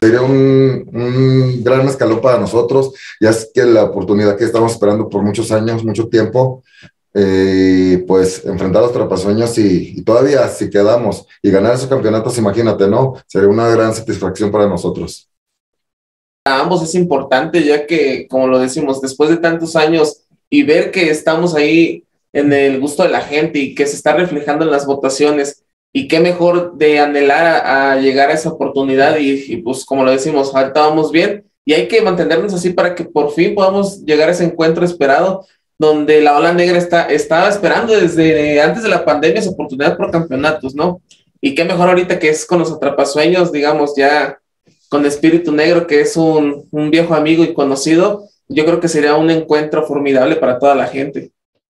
sería un gran escalón para nosotros, ya es que la oportunidad que estamos esperando por muchos años, mucho tiempo, pues enfrentar a los Atrapasueños y todavía si quedamos y ganar esos campeonatos, imagínate, ¿no? Sería una gran satisfacción para nosotros. A ambos es importante, ya que, como lo decimos, después de tantos años y ver que estamos ahí en el gusto de la gente y que se está reflejando en las votaciones, y qué mejor de anhelar a llegar a esa oportunidad y pues como lo decimos, ahorita vamos bien y hay que mantenernos así para que por fin podamos llegar a ese encuentro esperado donde la Ola Negra estaba esperando desde antes de la pandemia esa oportunidad por campeonatos, ¿no? Y qué mejor ahorita que es con los Atrapasueños, digamos, ya con Espíritu Negro, que es un viejo amigo y conocido, yo creo que sería un encuentro formidable para toda la gente.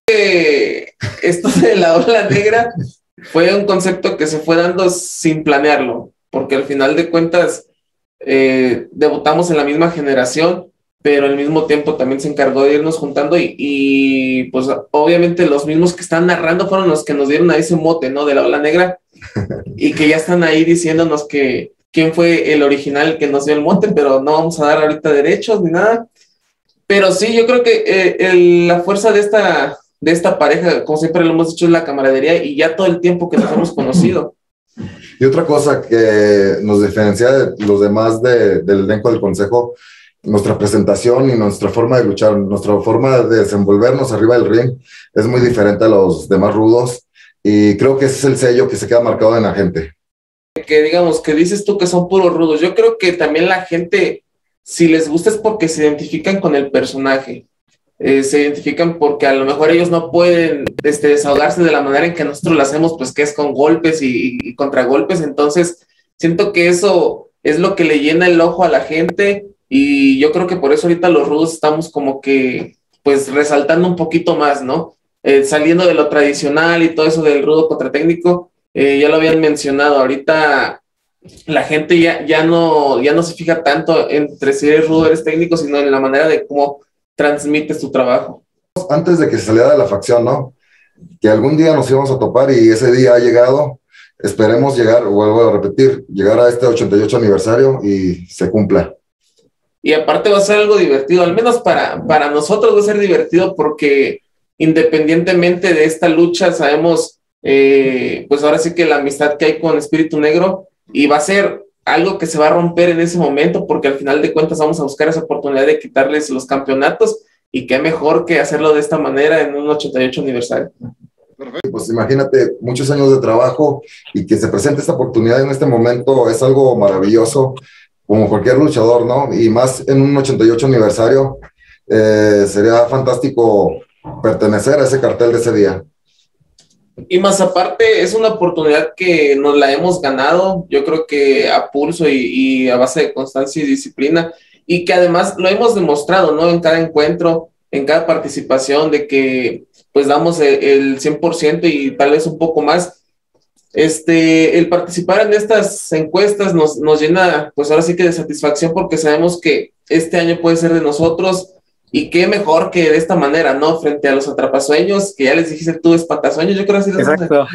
Esto de la Ola Negra fue un concepto que se fue dando sin planearlo, porque al final de cuentas debutamos en la misma generación, pero al mismo tiempo también se encargó de irnos juntando y pues obviamente los mismos que están narrando fueron los que nos dieron a ese mote, ¿no? De la Ola Negra, y que ya están ahí diciéndonos que quién fue el original que nos dio el mote, pero no vamos a dar ahorita derechos ni nada. Pero sí, yo creo que la fuerza de esta pareja, como siempre lo hemos dicho, es la camaradería y ya todo el tiempo que nos hemos conocido. Y otra cosa que nos diferencia de los demás del elenco del consejo, nuestra presentación y nuestra forma de luchar, nuestra forma de desenvolvernos arriba del ring es muy diferente a los demás rudos y creo que ese es el sello que se queda marcado en la gente. Que digamos, que dices tú que son puros rudos, yo creo que también la gente, si les gusta es porque se identifican con el personaje. Se identifican porque a lo mejor ellos no pueden desahogarse de la manera en que nosotros lo hacemos, pues que es con golpes y contragolpes, entonces siento que eso es lo que le llena el ojo a la gente y yo creo que por eso ahorita los rudos estamos como que pues resaltando un poquito más, ¿no? Saliendo de lo tradicional y todo eso del rudo contra técnico, ya lo habían mencionado, ahorita la gente ya no se fija tanto entre si eres rudo o eres técnico, sino en la manera de cómo transmites tu trabajo. Antes de que se saliera de la facción, ¿no? Que algún día nos íbamos a topar y ese día ha llegado. Esperemos llegar, vuelvo a repetir, llegar a este 88 aniversario y se cumpla. Y aparte va a ser algo divertido, al menos para nosotros va a ser divertido porque independientemente de esta lucha sabemos, pues ahora sí que la amistad que hay con Espíritu Negro y va a ser algo que se va a romper en ese momento porque al final de cuentas vamos a buscar esa oportunidad de quitarles los campeonatos y qué mejor que hacerlo de esta manera en un 88 aniversario. Perfecto. Pues imagínate, muchos años de trabajo y que se presente esta oportunidad en este momento es algo maravilloso, como cualquier luchador, ¿no? Y más en un 88 aniversario, sería fantástico pertenecer a ese cartel de ese día. Y más aparte, es una oportunidad que nos la hemos ganado, yo creo que a pulso y a base de constancia y disciplina, y que además lo hemos demostrado, ¿no? En cada encuentro, en cada participación, de que pues damos el 100% y tal vez un poco más. El participar en estas encuestas nos llena, pues ahora sí que de satisfacción, porque sabemos que este año puede ser de nosotros. Y qué mejor que de esta manera, ¿no? Frente a los Atrapasueños, que ya les dijiste tú, espantasueños, yo creo así. Exacto.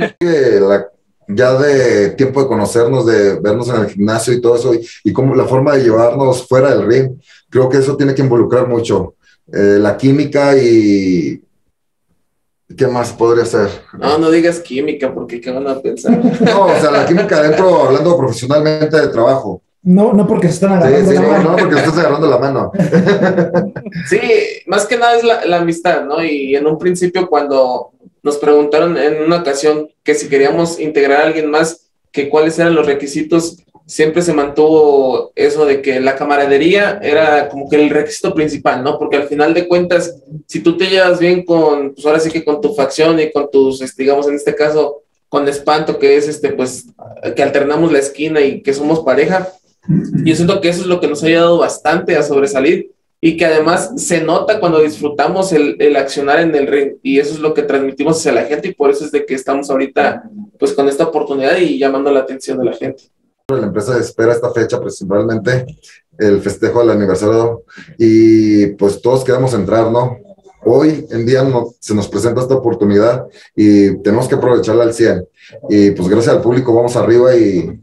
Ya de tiempo de conocernos, de vernos en el gimnasio y todo eso, y como la forma de llevarnos fuera del ring, creo que eso tiene que involucrar mucho. La química y... ¿Qué más podría ser? No digas química, porque ¿qué van a pensar? No, o sea, la química dentro, hablando profesionalmente de trabajo. No porque se están agarrando la mano. No, porque estás agarrando la mano. Sí, más que nada es la amistad, ¿no? Y en un principio cuando nos preguntaron en una ocasión que si queríamos integrar a alguien más, que cuáles eran los requisitos, siempre se mantuvo eso de que la camaradería era como que el requisito principal, ¿no? Porque al final de cuentas, si tú te llevas bien con, pues ahora sí que con tu facción y con tus, digamos en este caso, con Espanto, que es pues, que alternamos la esquina y que somos pareja, yo siento que eso es lo que nos ha ayudado bastante a sobresalir y que además se nota cuando disfrutamos el accionar en el ring y eso es lo que transmitimos hacia la gente y por eso es de que estamos ahorita pues con esta oportunidad y llamando la atención de la gente. La empresa espera esta fecha principalmente, el festejo del aniversario y pues todos queremos entrar, ¿no? Hoy en día se nos presenta esta oportunidad y tenemos que aprovecharla al 100 y pues gracias al público vamos arriba y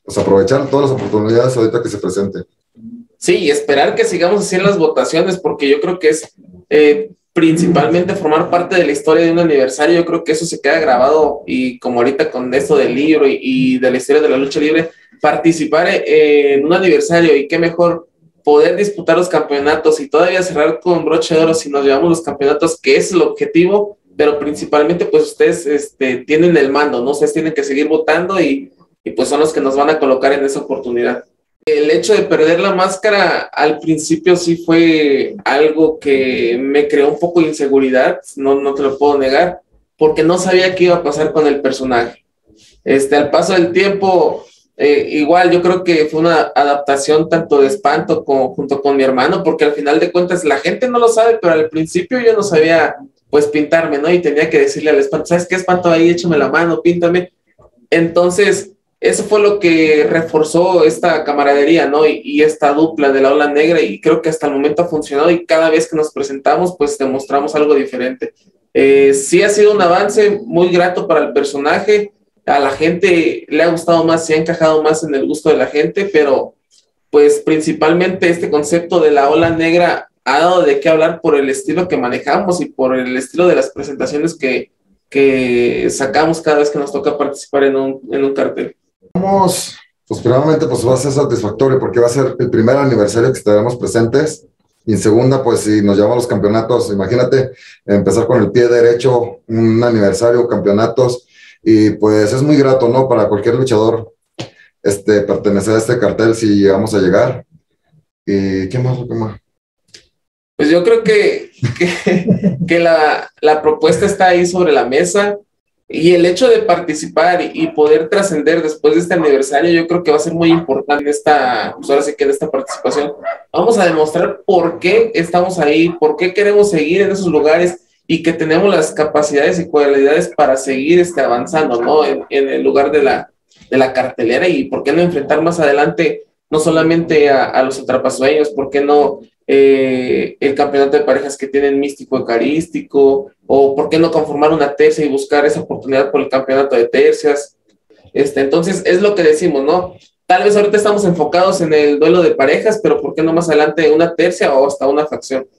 pues aprovechar todas las oportunidades ahorita que se presenten. Sí, y esperar que sigamos haciendo las votaciones, porque yo creo que es principalmente formar parte de la historia de un aniversario. Yo creo que eso se queda grabado, y como ahorita con esto del libro y de la historia de la lucha libre, participar en un aniversario, y qué mejor poder disputar los campeonatos y todavía cerrar con broche de oro si nos llevamos los campeonatos, que es el objetivo, pero principalmente pues ustedes tienen el mando, ¿no? Ustedes tienen que seguir votando y pues son los que nos van a colocar en esa oportunidad. El hecho de perder la máscara al principio sí fue algo que me creó un poco de inseguridad, no te lo puedo negar, porque no sabía qué iba a pasar con el personaje. Al paso del tiempo, igual yo creo que fue una adaptación tanto de Espanto junto con mi hermano, porque al final de cuentas la gente no lo sabe, pero al principio yo no sabía pues pintarme, ¿no? Y tenía que decirle al Espanto, ¿sabes qué, Espanto? Ahí échame la mano, píntame. Entonces, eso fue lo que reforzó esta camaradería, ¿no? Y esta dupla de la Ola Negra, y creo que hasta el momento ha funcionado, y cada vez que nos presentamos, pues demostramos algo diferente. Sí ha sido un avance muy grato para el personaje, a la gente le ha gustado más, se ha encajado más en el gusto de la gente, pero pues principalmente este concepto de la Ola Negra ha dado de qué hablar por el estilo que manejamos y por el estilo de las presentaciones que sacamos cada vez que nos toca participar en un cartel. Vamos, pues primeramente pues va a ser satisfactorio porque va a ser el primer aniversario que estaremos presentes, y en segunda pues si nos llevamos los campeonatos, imagínate empezar con el pie derecho, un aniversario, campeonatos, y pues es muy grato, ¿no? Para cualquier luchador pertenecer a este cartel si llegamos a llegar. ¿Y qué más? Pues yo creo que la propuesta está ahí sobre la mesa, y el hecho de participar y poder trascender después de este aniversario, yo creo que va a ser muy importante pues ahora sí que en esta participación. Vamos a demostrar por qué estamos ahí, por qué queremos seguir en esos lugares, y que tenemos las capacidades y cualidades para seguir avanzando, ¿no? En el lugar de la cartelera, y por qué no enfrentar más adelante no solamente a los atrapasueños, por qué no el campeonato de parejas que tienen místico eucarístico, o por qué no conformar una tercia y buscar esa oportunidad por el campeonato de tercias. Entonces es lo que decimos, ¿no? Tal vez ahorita estamos enfocados en el duelo de parejas, pero por qué no más adelante una tercia o hasta una facción.